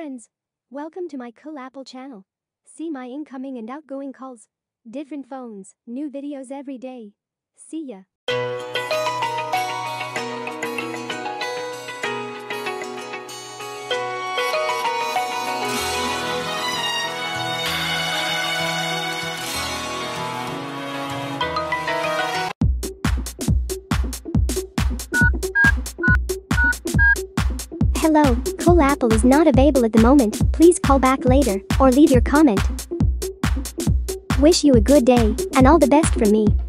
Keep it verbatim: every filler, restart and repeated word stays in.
friends. Welcome to my coolapple channel. See my incoming and outgoing calls. Different phones, new videos every day. See ya. Hello, coolapple is not available at the moment. Please call back later or leave your comment. Wish you a good day and all the best from me.